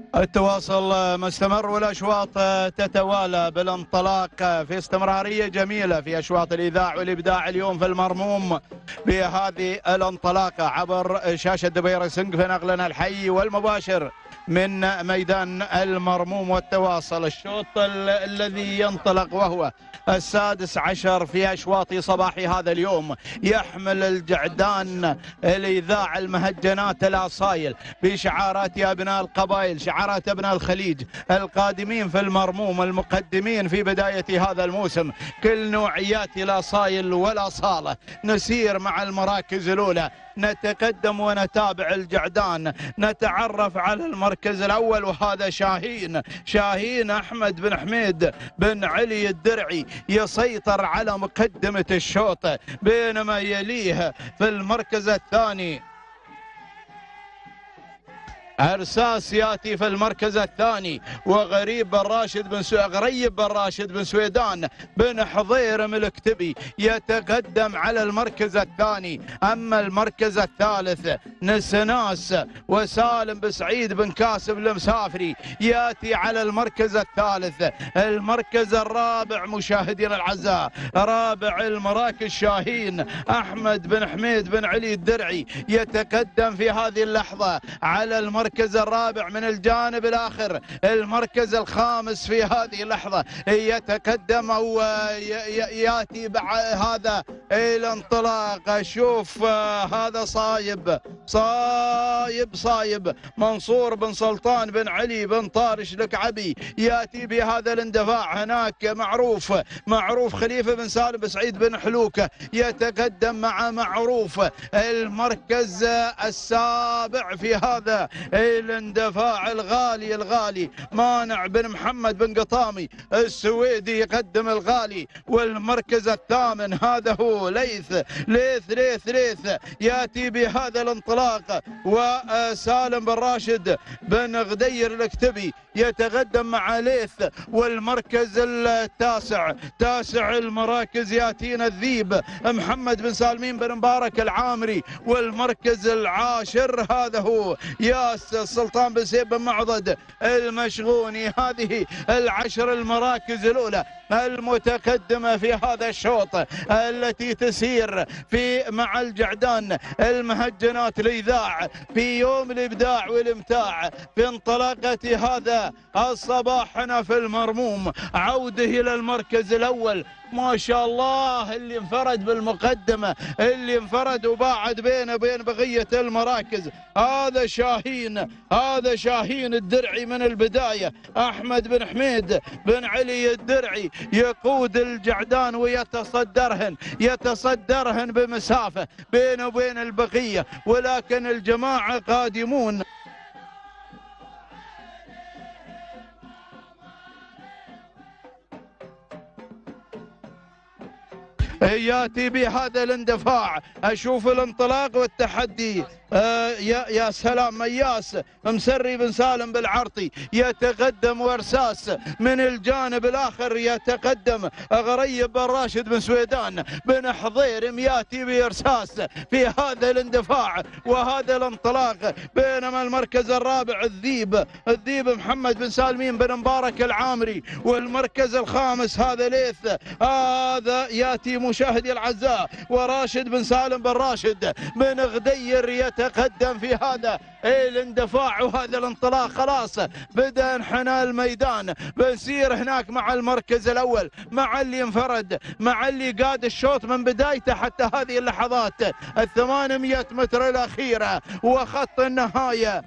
التواصل مستمر والأشواط تتوالى بالانطلاق في استمرارية جميلة في أشواط الإذاع والإبداع اليوم في المرموم بهذه الانطلاقة عبر شاشة دبي ريسنج في نقلنا الحي والمباشر من ميدان المرموم. والتواصل الشوط الذي ينطلق وهو السادس عشر في أشواط صباح هذا اليوم يحمل الجعدان الإذاعة المهجنات الأصايل بشعارات أبناء القبائل، شعارات أبناء الخليج القادمين في المرموم المقدمين في بداية هذا الموسم كل نوعيات الأصايل والأصالة. نسير مع المراكز الأولى، نتقدم ونتابع الجعدان، نتعرف على المركز الأول وهذا شاهين أحمد بن حميد بن علي الدرعي يسيطر على مقدمة الشوط، بينما يليه في المركز الثاني أرساس ياتي في المركز الثاني، وغريب غريب بن راشد بن سويدان بن حضير ملكتبي يتقدم على المركز الثاني. أما المركز الثالث نسناس وسالم بن سعيد بن كاسب المسافري ياتي على المركز الثالث. المركز الرابع مشاهدينا الأعزاء رابع المراكز شاهين أحمد بن حميد بن علي الدرعي يتقدم في هذه اللحظة على المركز الرابع من الجانب الآخر. المركز الخامس في هذه اللحظة يتقدم أو يأتي بعد هذا الانطلاق. شوف هذا صايب منصور بن سلطان بن علي بن طارش الكعبي يأتي بهذا الاندفاع. هناك معروف خليفة بن سالم بن سعيد بن حلوكة يتقدم مع معروف. المركز السابع في هذا الاندفاع الغالي مانع بن محمد بن قطامي السويدي يقدم الغالي. والمركز الثامن هذا هو ليث ياتي بهذا الانطلاق، وسالم بن راشد بن غدير الكتبي يتقدم مع ليث. والمركز تاسع المراكز ياتينا الذيب محمد بن سالمين بن مبارك العامري. والمركز العاشر هذا هو ياس السلطان بن سيف بن معضد المشغوني. هذه العشر المراكز الأولى المتقدمة في هذا الشوط التي تسير مع الجعدان المهجنات الإذاعة في يوم الإبداع والإمتاع في انطلاقة هذا الصباح هنا في المرموم. عوده إلى المركز الأول ما شاء الله اللي انفرد بالمقدمة، اللي انفرد وباعد بينه وبين بقية المراكز. هذا شاهين الدرعي من البداية. أحمد بن حميد بن علي الدرعي يقود الجعدان ويتصدرهن بمسافة بينه وبين البقية، ولكن الجماعة قادمون. ياتي بهذا الاندفاع. اشوف الانطلاق والتحدي. يا سلام، مياس مسري بن سالم بالعرطي يتقدم، وارساس من الجانب الاخر يتقدم غريب بن راشد بن سويدان بن حضير ياتي بارساس في هذا الاندفاع وهذا الانطلاق. بينما المركز الرابع الذيب محمد بن سالمين بن مبارك العامري. والمركز الخامس هذا ليث، هذا ياتي مشاهدي الأعزاء وراشد بن سالم بن راشد بن غدير يتقدم في هذا الاندفاع وهذا الانطلاق. خلاص بدأ انحناء الميدان، بنسير هناك مع المركز الأول، مع اللي انفرد، مع اللي قاد الشوط من بدايته حتى هذه اللحظات 800 متر الأخيرة وخط النهاية.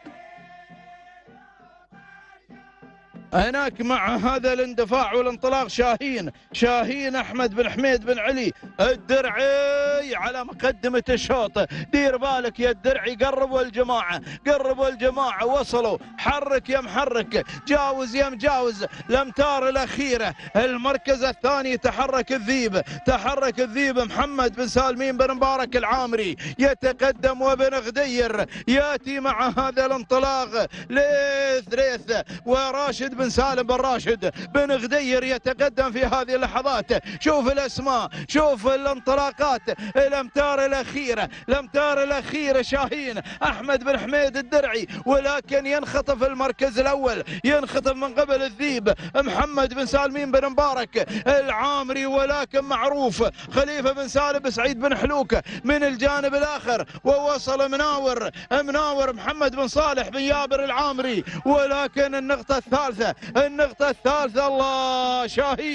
هناك مع هذا الاندفاع والانطلاق شاهين أحمد بن حميد بن علي الدرعي على مقدمة الشوط. دير بالك يا الدرعي، قربوا الجماعة وصلوا. حرك يا محرك، جاوز يا مجاوز الأمتار الأخيرة. المركز الثاني تحرك الذيب محمد بن سالمين بن مبارك العامري يتقدم، وبن غدير ياتي مع هذا الانطلاق. ليث وراشد بن سالم بن راشد بن غدير يتقدم في هذه اللحظات. شوف الاسماء، شوف الانطلاقات، الامتار الاخيره شاهين احمد بن حميد الدرعي، ولكن ينخطف المركز الاول، ينخطف من قبل الذيب محمد بن سالمين بن مبارك العامري، ولكن معروف خليفه بن سالم بن سعيد بن حلوكه من الجانب الاخر، ووصل مناور محمد بن صالح بن يابر العامري، ولكن النقطه الثالثه الله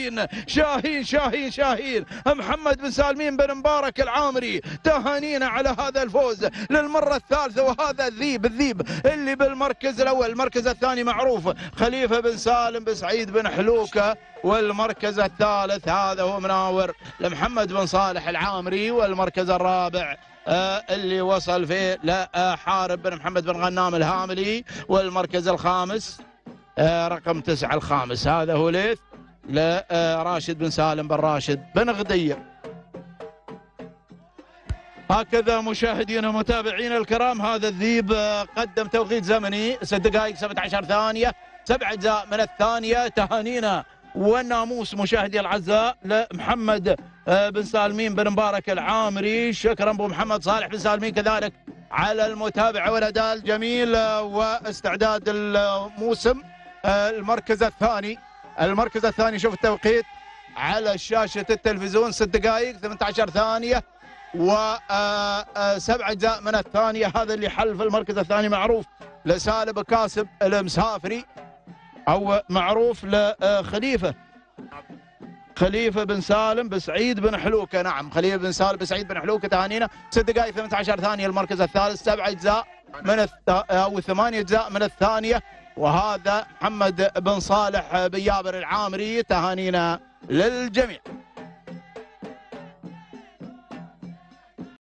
شاهين محمد بن سالمين بن مبارك العامري. تهانينا على هذا الفوز للمره الثالثه، وهذا الذيب اللي بالمركز الاول. المركز الثاني معروف خليفه بن سالم بن سعيد بن حلوكه، والمركز الثالث هذا هو مناور لمحمد بن صالح العامري، والمركز الرابع اللي وصل فيه لحارب بن محمد بن غنام الهاملي، والمركز الخامس رقم 9 الخامس هذا هو ليث لراشد بن سالم بن راشد بن غدير. هكذا مشاهدينا ومتابعينا الكرام، هذا الذيب قدم توقيت زمني 6 دقائق 17 ثانية 7 أجزاء من الثانية. تهانينا والناموس مشاهدي الأعزاء لمحمد بن سالمين بن مبارك العامري. شكرا ابو محمد صالح بن سالمين كذلك على المتابعة والأداء الجميل واستعداد الموسم. المركز الثاني شوف التوقيت على شاشة التلفزيون 6 دقائق 18 ثانية و7 أجزاء من الثانية. هذا اللي حل في المركز الثاني معروف لسالم كاسب المسافري، أو معروف خليفة بن سالم بن سعيد بن حلوكة. نعم خليفة بن سالم بن سعيد بن حلوكة. تهانينا 6 دقائق 18 ثانية المركز الثالث، 7 أجزاء من أو 8 أجزاء من الثانية. وهذا محمد بن صالح بن يابر العامري. تهانينا للجميع.